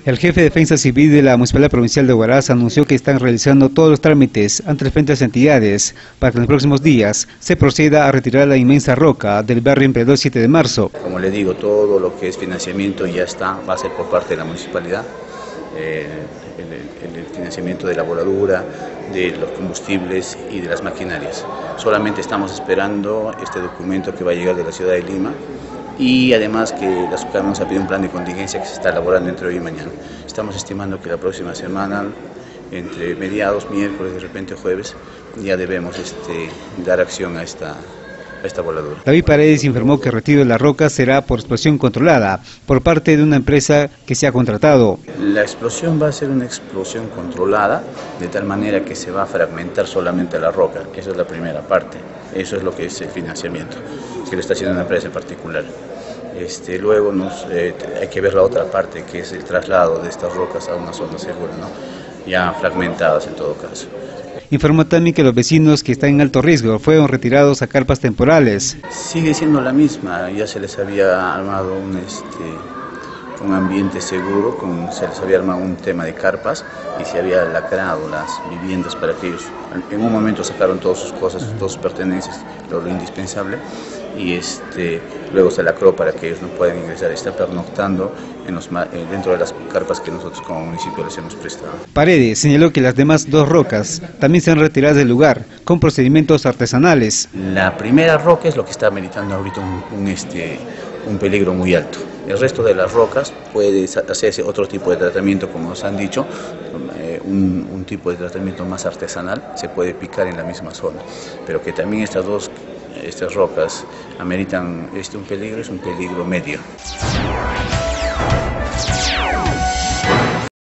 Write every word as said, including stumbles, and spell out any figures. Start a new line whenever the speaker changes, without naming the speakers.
El jefe de Defensa Civil de la Municipalidad Provincial de Huaraz anunció que están realizando todos los trámites ante las diferentes entidades para que en los próximos días se proceda a retirar la inmensa roca del barrio Emperador siete de marzo.
Como le digo, todo lo que es financiamiento ya está, va a ser por parte de la municipalidad. Eh, el, el financiamiento de la voladura, de los combustibles y de las maquinarias. Solamente estamos esperando este documento que va a llegar de la ciudad de Lima. Y además que la SUCAM nos ha pedido un plan de contingencia que se está elaborando entre hoy y mañana. Estamos estimando que la próxima semana, entre mediados, miércoles, de repente jueves, ya debemos este, dar acción a esta, a esta voladura.
David Paredes informó que el retiro de la roca será por explosión controlada por parte de una empresa que se ha contratado.
La explosión va a ser una explosión controlada, de tal manera que se va a fragmentar solamente la roca. Esa es la primera parte. Eso es lo que es el financiamiento, que lo está haciendo una empresa en particular. Este, luego nos, eh, hay que ver la otra parte, que es el traslado de estas rocas a una zona segura, ¿no? Ya fragmentadas en todo caso.
Informó también que los vecinos que están en alto riesgo fueron retirados a carpas temporales.
Sigue siendo la misma, ya se les había armado un, este, un ambiente seguro, con, se les había armado un tema de carpas y se había lacrado las viviendas para que ellos, en un momento sacaron todas sus cosas, todas sus pertenencias, lo, lo indispensable, y este, luego se lacró para que ellos no puedan ingresar, están pernoctando en los, dentro de las carpas que nosotros como municipio les hemos prestado.
Paredes señaló que las demás dos rocas también serán retiradas del lugar con procedimientos artesanales.
La primera roca es lo que está ameritando ahorita un, un, este, un peligro muy alto. El resto de las rocas puede hacerse otro tipo de tratamiento, como nos han dicho, eh, un, un tipo de tratamiento más artesanal, se puede picar en la misma zona, pero que también estas dos estas rocas ameritan este un peligro, es un peligro medio.